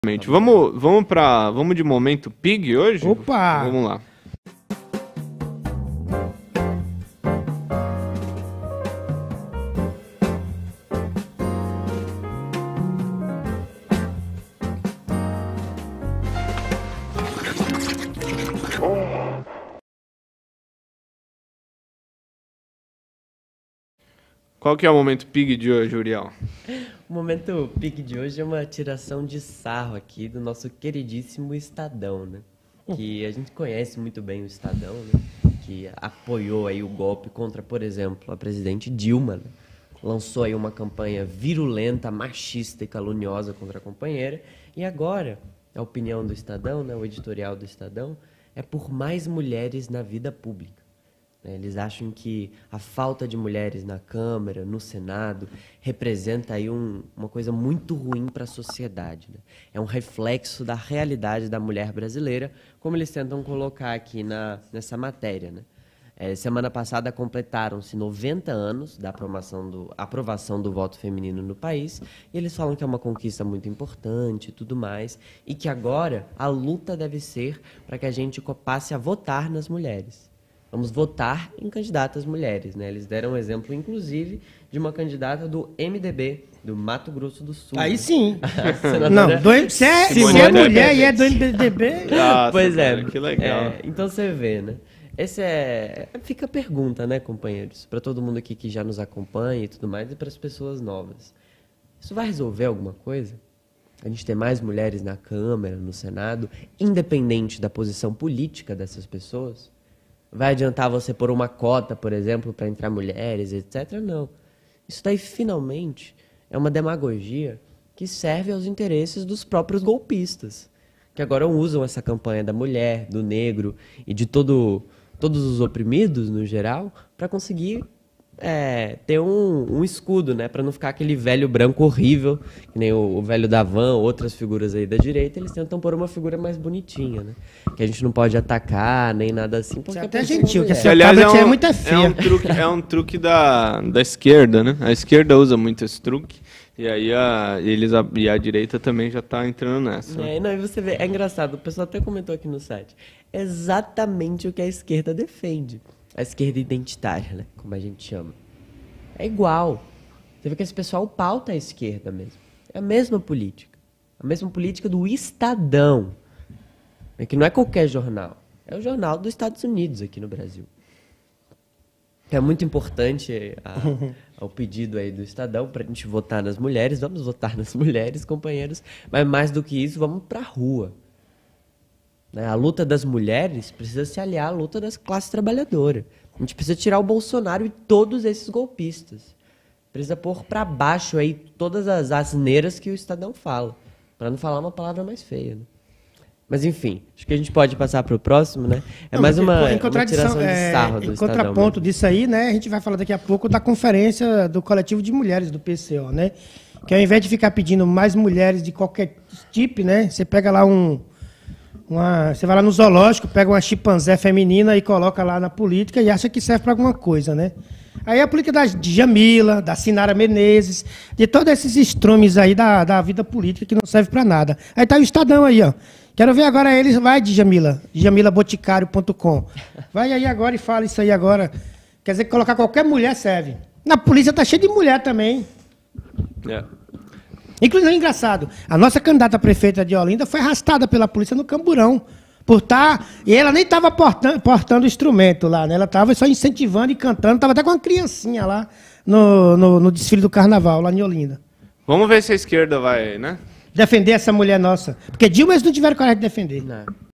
Vamos de momento Pig hoje? Opa! Vamos lá. Qual que é o momento Pig de hoje, Uriel? O momento Pig de hoje é uma tiração de sarro aqui do nosso queridíssimo Estadão, né? Que a gente conhece muito bem o Estadão, né? Que apoiou aí o golpe contra, por exemplo, a presidente Dilma, né? Lançou aí uma campanha virulenta, machista e caluniosa contra a companheira. E agora, a opinião do Estadão, né? O editorial do Estadão, é por mais mulheres na vida pública. Eles acham que a falta de mulheres na Câmara, no Senado, representa aí uma coisa muito ruim para a sociedade, né? É um reflexo da realidade da mulher brasileira, como eles tentam colocar aqui nessa matéria, né? Semana passada completaram-se 90 anos da aprovação do voto feminino no país, e eles falam que é uma conquista muito importante e tudo mais, e que agora a luta deve ser para que a gente passe a votar nas mulheres. Vamos votar em candidatas mulheres, né? Eles deram um exemplo, inclusive, de uma candidata do MDB, do Mato Grosso do Sul. Aí sim. Não, se é mulher e é do MDB... Nossa, pois é. Cara, que legal. Então você vê, né? Fica a pergunta, né, companheiros? Para todo mundo aqui que já nos acompanha e tudo mais, e para as pessoas novas. Isso vai resolver alguma coisa? A gente ter mais mulheres na Câmara, no Senado, independente da posição política dessas pessoas? Vai adiantar você pôr uma cota, por exemplo, para entrar mulheres, etc? Não. Isso daí, finalmente, é uma demagogia que serve aos interesses dos próprios golpistas, que agora usam essa campanha da mulher, do negro e de todos os oprimidos, no geral, para conseguir ter um escudo, né? Para não ficar aquele velho branco horrível, que nem o velho da Van, outras figuras aí da direita, eles tentam pôr uma figura mais bonitinha, né? Que a gente não pode atacar, nem nada assim. Você é até gentil, que essa aliás, é muito feia. É um truque da esquerda, né? A esquerda usa muito esse truque, e aí a direita também já está entrando nessa. Não, e você vê, é engraçado, o pessoal até comentou aqui no site, é exatamente o que a esquerda defende. A esquerda identitária, né? Como a gente chama. É igual. Você vê que esse pessoal pauta a esquerda mesmo. É a mesma política. A mesma política do Estadão. É que não é qualquer jornal. É o jornal dos Estados Unidos aqui no Brasil. É muito importante o pedido aí do Estadão para a gente votar nas mulheres. Vamos votar nas mulheres, companheiros. Mas mais do que isso, vamos para a rua. A luta das mulheres precisa se aliar à luta das classes trabalhadoras. A gente precisa tirar o Bolsonaro e todos esses golpistas. Precisa pôr para baixo aí todas as asneiras que o Estadão fala, para não falar uma palavra mais feia, né? Mas enfim, acho que a gente pode passar para o próximo, né? Mais uma tiração de sarro do Estadão. Em contraponto disso aí, né? A gente vai falar daqui a pouco da conferência do coletivo de mulheres do PCO, né? Que ao invés de ficar pedindo mais mulheres de qualquer tipo, né? Você pega lá você vai lá no zoológico, pega uma chimpanzé feminina e coloca lá na política e acha que serve para alguma coisa, né? Aí a política de Djamila, da Sinara Menezes, de todos esses estrumes aí da vida política que não serve para nada. Aí tá o Estadão aí, ó. Quero ver agora eles, vai Djamila, djamilaboticário.com. Vai aí agora e fala isso aí agora. Quer dizer que colocar qualquer mulher serve. Na polícia tá cheio de mulher também. Inclusive, é engraçado, a nossa candidata a prefeita de Olinda foi arrastada pela polícia no Camburão. E ela nem estava portando o instrumento lá, né? Ela estava só incentivando e cantando, estava até com uma criancinha lá no desfile do carnaval, lá em Olinda. Vamos ver se a esquerda vai, né? Defender essa mulher nossa. Porque Dilma eles não tiveram coragem de defender. Não.